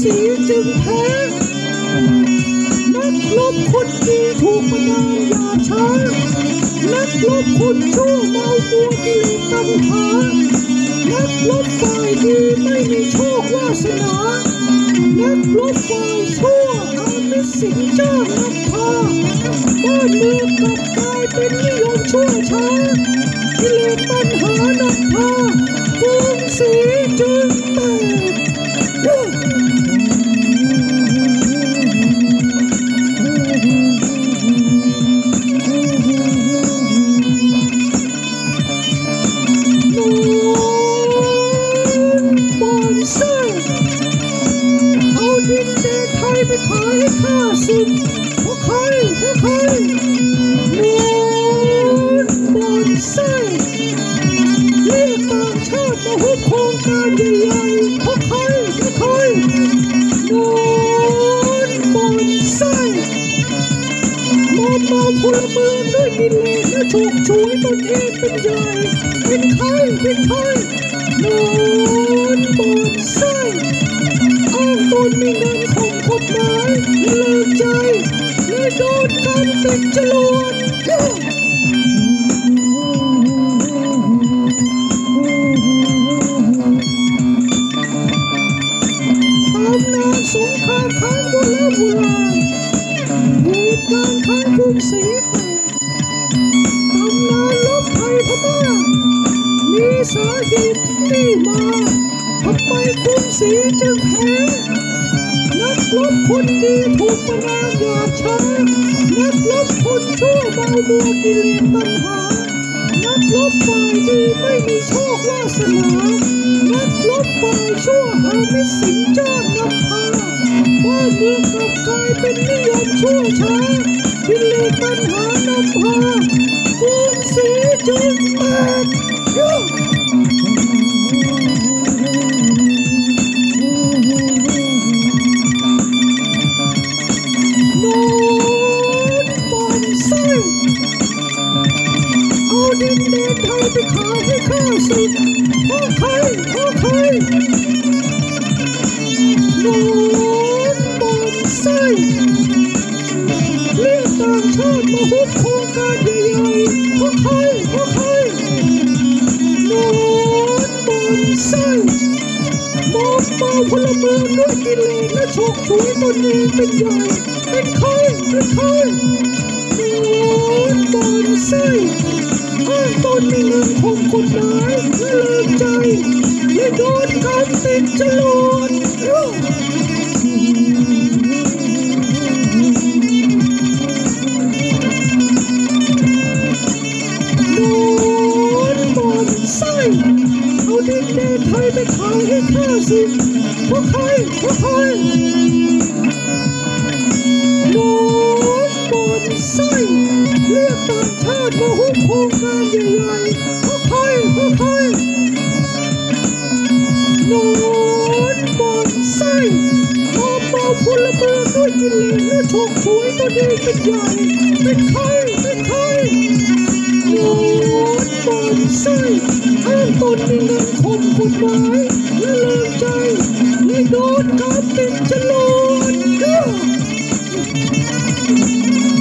ศรีจึงแพ้นักรบคนดีถูกประนามอย่าช้านักรบคนชั่วเมาตัวกิเลสตัณหานักรบฝ่ายดีไม่มีโชควาสนานักรบฝ่ายชั่วอามิสสิงเจ้านำพาบ้านเมืองกลับกลายเป็นนิยมชั่วช้ากิเลสตัณหานำพากรุงศรีจึงแตกไปขายให้ข้าศึกพวกใครเมืองบอนไส้เรียกต่างชาติมาหุบโครงการใหญ่ๆพวกใครเมืองบอนไส้มอมเมาพลเมืองด้วยกิเลสและฉกฉวยตนเองเป็นใหญ่เป็นใครเมืองบอนไส้อ้างตนมีเงินของกฎหมายเลิกใจและโดนกันติดจรวดตำนานสงครามครั้งโบราณเหตุการณ์ครั้งกรุงศรีตำนานลบไทยพม่ามีสาเหตุที่มาทำไมกรุงศรีจึงแพ้นักรบคนดีถูกประนามอย่าช้านักรบคนชั่วเมามัวกิเลสตัณหานักรบฝ่ายดีไม่มีโชควาสนานักรบฝ่ายชั่วอามิสสิงเจ้านำพาบ้านเมืองกลับกลายเป็นนิยมชั่วช้ากิเลสตัณหานำพากรุงศรีจึงแตกดินแดนไทยไปขายให้ข้าศึกพวกใครโน้นบอนไส้เรียกต่างชาติมาหุบโครงการใหญ่ๆพวกใครโน้นบอนไส้มอมเมาพลเมืองด้วยกิเลสและฉกฉวยตนเองเป็นใหญ่เป็นใครโน้นบอนไส้อ้างตนมีเงินของกฎหมายและเลิกใจและโดนกันติดจรวดโน้นบอนไส้เอาดินแดนไทยไปขายให้ข้าศึกพวกใครโน้นบอนไส้เรียกต่างชาติมาหุบโครงการใหญ่ๆพวกใครโน้นบอนไส้มอมเมาพลเมืองด้วยกิเลสและฉกฉวยตนเองเป็นใหญ่เป็นใครโน้นบอนไส้อ้างตนมีเงินข่มกฎหมายและเลิกใจและโดนกันติดจรวด